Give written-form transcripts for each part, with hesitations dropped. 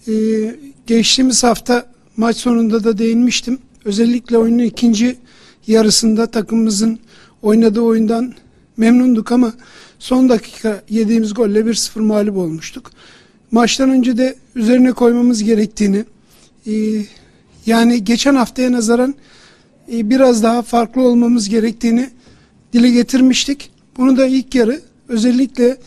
Geçtiğimiz hafta maç sonunda da değinmiştim. Özellikle oyunun ikinci yarısında takımımızın oynadığı oyundan memnunduk ama son dakika yediğimiz golle 1-0 mağlup olmuştuk. Maçtan önce de üzerine koymamız gerektiğini, yani geçen haftaya nazaran biraz daha farklı olmamız gerektiğini dile getirmiştik. Bunu da ilk yarı özellikle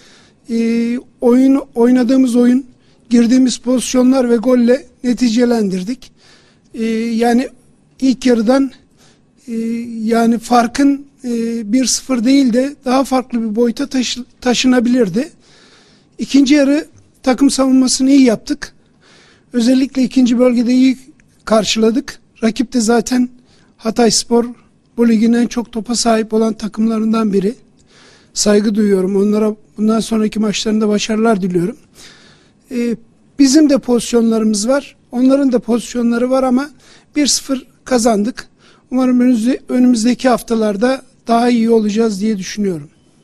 oynadığımız oyun, girdiğimiz pozisyonlar ve golle neticelendirdik. Yani ilk yarıdan yani farkın 1-0 değil de daha farklı bir boyuta taşınabilirdi. İkinci yarı takım savunmasını iyi yaptık. Özellikle ikinci bölgede iyi karşıladık. Rakip de zaten Hatayspor bu ligin en çok topa sahip olan takımlarından biri. Saygı duyuyorum. Onlara bundan sonraki maçlarında başarılar diliyorum. Bizim de pozisyonlarımız var. Onların da pozisyonları var ama 1-0 kazandık. Umarım önümüzdeki haftalarda daha iyi olacağız diye düşünüyorum.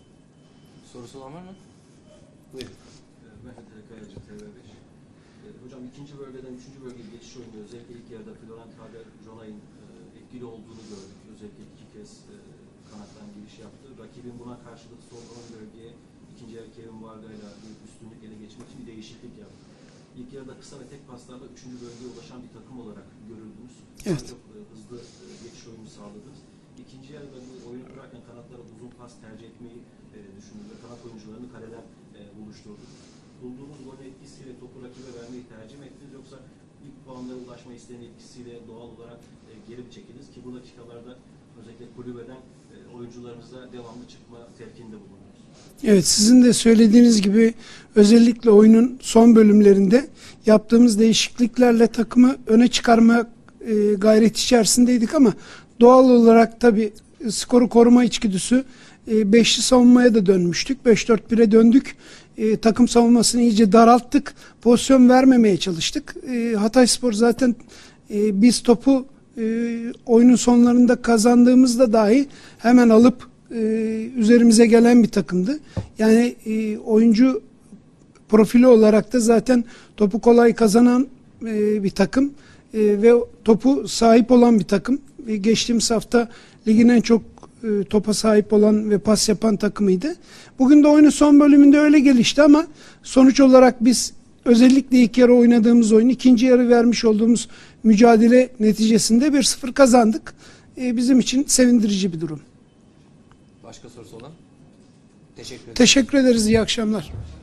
Sorusu olan var mı? Buyurun. Mehmet Kayacı, TV5. Hocam ikinci bölgeden üçüncü bölgeye geçiş oyunu özellikle ilk yarıda Florent Kader-Jonay'ın etkili olduğunu gördük. Özellikle iki kez kanattan giriş yaptı. Rakibin buna karşılık son 10 bölgeye ikinci yarı Kevin Varga'yla bir üstünlük ele geçmek için bir değişiklik yaptı. İlk yarıda kısa ve tek paslarla üçüncü bölgeye ulaşan bir takım olarak görüldünüz. Evet. Çok hızlı geçiş oyunu sağladınız. İkinci yarıda bu oyunu kurarken kanatlara uzun pas tercih etmeyi düşündünüz ve kanat oyuncularını kaleden buluşturdunuz. Bulduğunuz golün etkisiyle topu rakibe vermeyi tercih mi ettiniz yoksa ilk puanlara ulaşma isteğinin etkisiyle doğal olarak geri mi çekildiniz ki bu dakikalarda özellikle kulübeden oyuncularımıza devamlı çıkma telkinde bulundunuz? Evet, sizin de söylediğiniz gibi özellikle oyunun son bölümlerinde yaptığımız değişikliklerle takımı öne çıkarma gayret içerisindeydik ama doğal olarak tabii skoru koruma içgüdüsü beşli savunmaya da dönmüştük. 5-4-1'e döndük. Takım savunmasını iyice daralttık. Pozisyon vermemeye çalıştık. Hatayspor zaten biz topu oyunun sonlarında kazandığımızda dahi hemen alıp üzerimize gelen bir takımdı. Yani oyuncu profili olarak da zaten topu kolay kazanan bir takım ve topu sahip olan bir takım. Geçtiğimiz hafta ligin en çok topa sahip olan ve pas yapan takımıydı. Bugün de oyunun son bölümünde öyle gelişti ama sonuç olarak biz özellikle ilk yarı oynadığımız oyun, ikinci yarı vermiş olduğumuz mücadele neticesinde 1-0 kazandık. Bizim için sevindirici bir durum. Başka sorusu olan? Teşekkür ederim. Teşekkür ederiz. İyi akşamlar.